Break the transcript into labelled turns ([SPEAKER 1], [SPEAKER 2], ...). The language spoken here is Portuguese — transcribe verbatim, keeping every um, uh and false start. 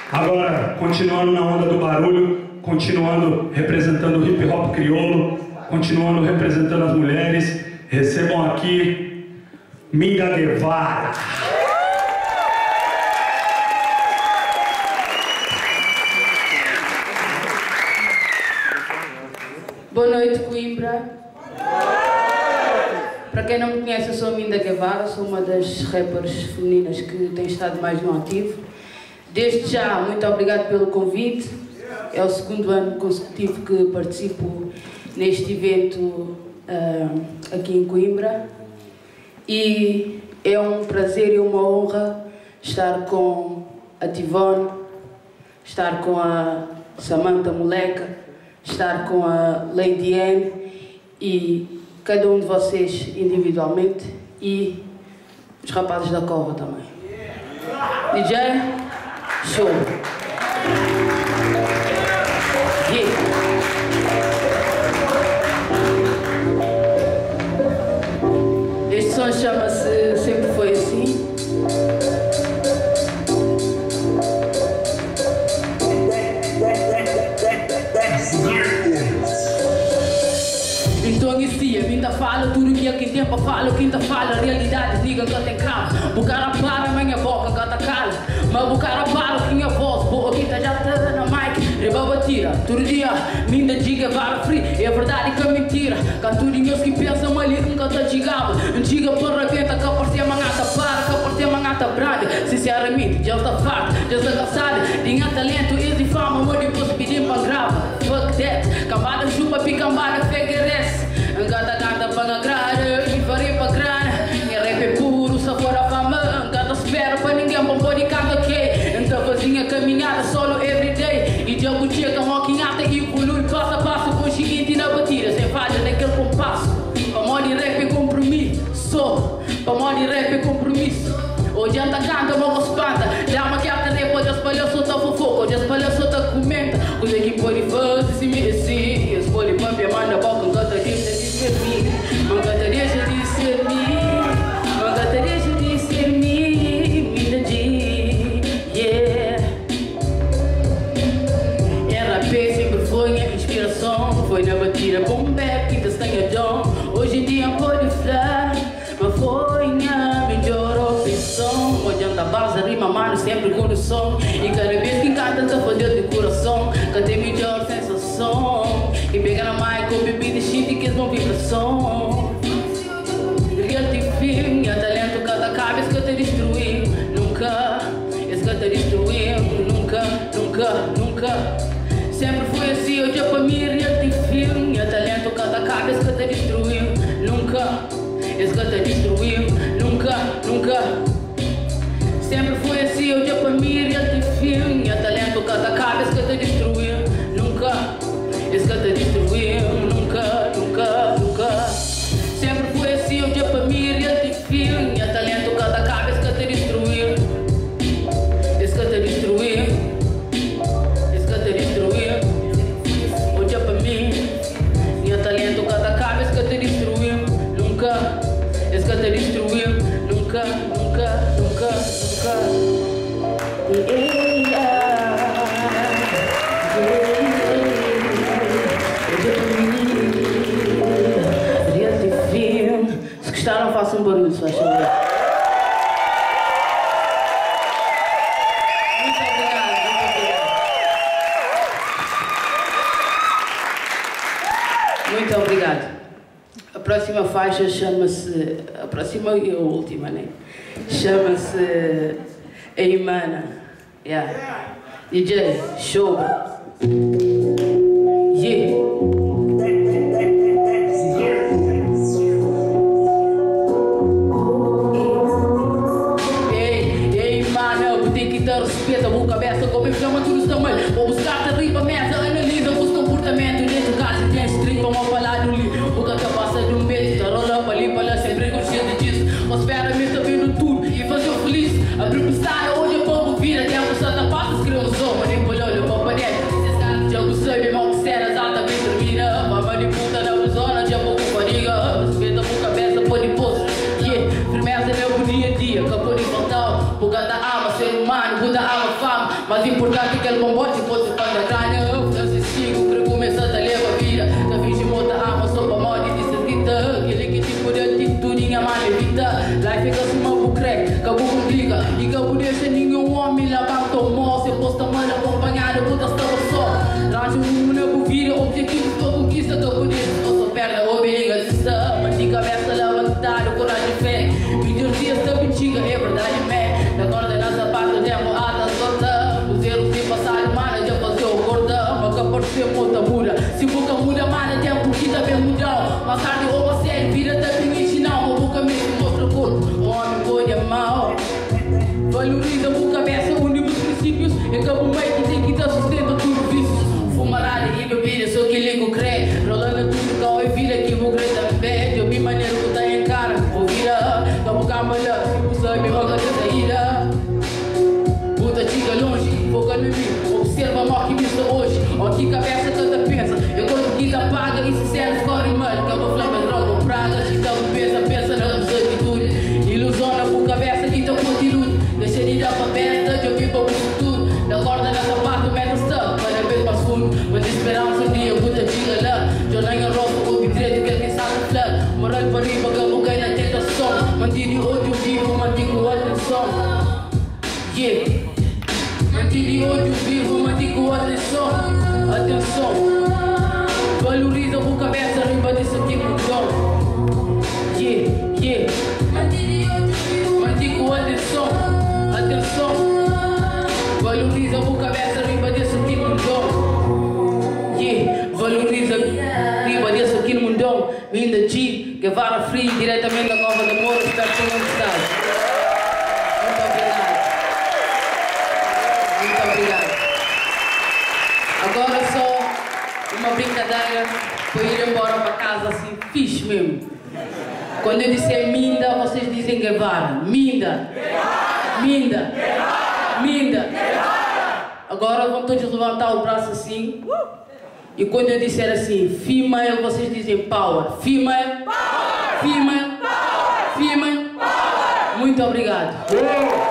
[SPEAKER 1] Agora, continuando na onda do barulho, continuando representando o hip hop crioulo, continuando representando as mulheres, recebam aqui Minda Guevara.
[SPEAKER 2] Boa noite, Coimbra. Para quem não me conhece, eu sou a Minda Guevara, sou uma das rappers femininas que tem estado mais no ativo. Desde já, muito obrigado pelo convite. É o segundo ano consecutivo que participo neste evento uh, aqui em Coimbra. E é um prazer e uma honra estar com a Tivone, estar com a Samantha Moleca, estar com a Lady N e cada um de vocês individualmente e os rapazes da Cova também. D J, show! Yeah. Este som chama-se Sempre Foi Assim. Então inicia, ainda fala tudo que aqui tempo fala, quinta fala, realidade, diga que tem calma. O cara para, minha boca, canta cala. Mas o cara para, que minha voz, boa quinta já tá na mic, rebaba tira. Todo dia, minda diga, vara free, é verdade que é mentira. Canturinhos que pensam ali, nunca tá chegava. Antiga porra, venta, que aparecia mangata para, que aparecia mangata brada. Sinceramente, já está farto, já está cansada. Tinha talento, easy fama, mas depois pedir pra grava. Fuck that, cambada chupa, picambada, fegueres. Gata gata para grana e farei para grana. Minha rap é puro, sabor a fama. Gata espera para ninguém, bom pode cantar que. Então fazia caminhada solo everyday. E já curtia com roquinhata e evolui passo a passo com o seguinte na batida. Sem falha naquele compasso. Para modo de rap é compromisso. Para modo de rap é compromisso. Hoje anda canta, mas espanta. Já uma que até depois já espalhou, solta fofoca. Hoje espalhou, solta comenta. Coisa que pode fazer se me assim. As polipamp e manda boca, gata deixa de ser mim. Gata deixa de ser mim. Gata deixa de ser mim. Minda de, yeah. Era P, sempre foi minha inspiração. Foi na batida, boom bap, que tem dom. Hoje em dia pode flar, mas foi minha melhor opção. Hoje anda base, rima, mano, sempre com o som. E cada vez que canta, tá fazendo de coração. Cantei melhor sensação. E pega na mic com bebida shit que é uma vibração. Reality film, minha talento cada cabeça que eu te destruí. Nunca, esse que eu te destruí. Nunca, nunca, nunca. Sempre foi assim, hoje é pra mim reality film. Minha talento cada cabeça que eu te destruí. Nunca, esse que eu te destruí. Nunca, nunca. Sempre foi assim, hoje é pra mim reality film. Minha talento cada cabeça que eu te destruí. Nunca, esse que eu te destruí. Nunca, nunca, nunca. Sempre foi assim, hoje é pra mim reality film. Minha talento cada cabeça que eu te destruí. Esse que eu te destruí. Esse que eu te destruí. Hoje é pra mim. Minha talento cada cabeça que eu te destruí. Nunca, esse que eu te destruí. Nunca, nunca, nunca, nunca. Yeah, yeah. Se gostaram, façam um barulho, se faz favor. Muito obrigado, muito obrigado. Muito obrigado. A próxima faixa chama-se... A próxima e a última, né? Chama-se... A Imana. Yeah. D J, show. Yeah. Respeita a cabeça, como chama tudo os tamanhos. Vou buscar-te riba, mesa, analisa os comportamentos. Neste caso, tens trinta, uma palavra no livro. O que te passa de um mês, tá rola para ali, para lá, sempre consciente disso. Mas espera-me, tá vendo tudo e fazer feliz. Abrir pisada, hoje o povo vira. Tempo só tá fácil, escreve um som, manipulou, olha para a parede. importante que ele bombote pode para a grana. Eu francês sigo, que começa a levar a vida. Da finge mota ama, só para morte de cerquita. Aquele que tipo de atitude, mal evita. Life fica assim, uma bucré, cabo complica. E cabo deixa nenhum homem lavar tomou. Se posta mano acompanhado, puta estava só. Rancho um na buvira, objetivo tua conquista. Cabo deixa, só perna, obriga de estar. Manti cabeça levantada, coragem e fé. Vídeo dia está bexiga, é verdade, man. Da corda na sapato, demo ata sorda. O zero se passar, mana, já fazer o gorda. Boca por ser puta muda. Se boca muda, mana, já porque tá bem mudão. Mas tarde ou você vira da original. Uma boca mesmo mostra corpo. O homem pode é mau. Valoriza a cabeça, une os princípios. É que o meio que tem que dar sustento a tudo vício. Fumarada e bebida, só que ligo crê. Rolando tudo, cá e vira que vou crer também. De ouvir maneiro que tá em cara. Vou virar, tá vou camalhar. Se você me roga de saída. Puta chica longe, foca no mim. Observa mal que me estou hoje. Ó que cabeça tanta pensa. Eu quando quis apaga e sincero escorre mal. Cabo flama, droga, praga. Chica pensa, pensa na atitude. Ilusão na boca cabeça que tão continue. Deixa de dar pra besta, de ouvir para o futuro. Da corda na sapato, meta stuff. Para ver mais fundo, mas esperança um dia, puta chica lá. Jornal rosa, o bitreto, que quem sabe flá. Moral para riba, cabo cai na tentação. Mantive ódio vivo, mantive atenção. Yeah. Mantive ódio vivo, mantive atenção. Atenção. Valoriza a cabeça, riba desse tipo de dom. Yeah, yeah. Mantive ódio vivo, mantive atenção. Atenção. Valoriza a cabeça, riba desse tipo de dom. Yeah. Valoriza riba desse tipo de dom. Vinda G, Guevara Free, diretamente da Cova de Moro, espero que não gostar. Agora só uma brincadeira para ir embora para casa assim, fixe mesmo. Quando eu disser Minda, vocês dizem Guevara. Minda. Minda. Minda. Agora vamos todos levantar o braço assim. E quando eu disser assim, female, vocês dizem power. Female. Female. Female. Muito obrigado.